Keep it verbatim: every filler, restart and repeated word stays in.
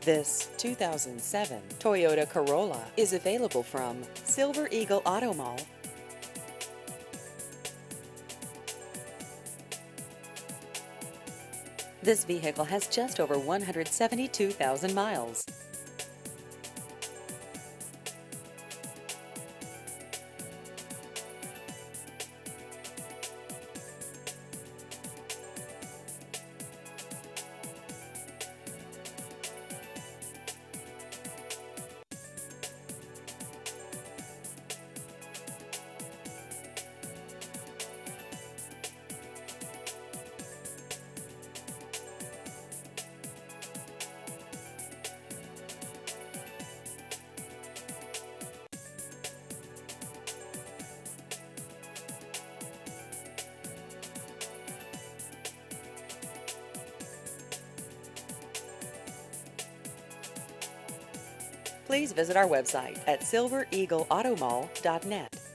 This two thousand seven Toyota Corolla is available from Silver Eagle Auto Mall. This vehicle has just over one hundred seventy-two thousand miles. Please visit our website at silver eagle auto mall dot net.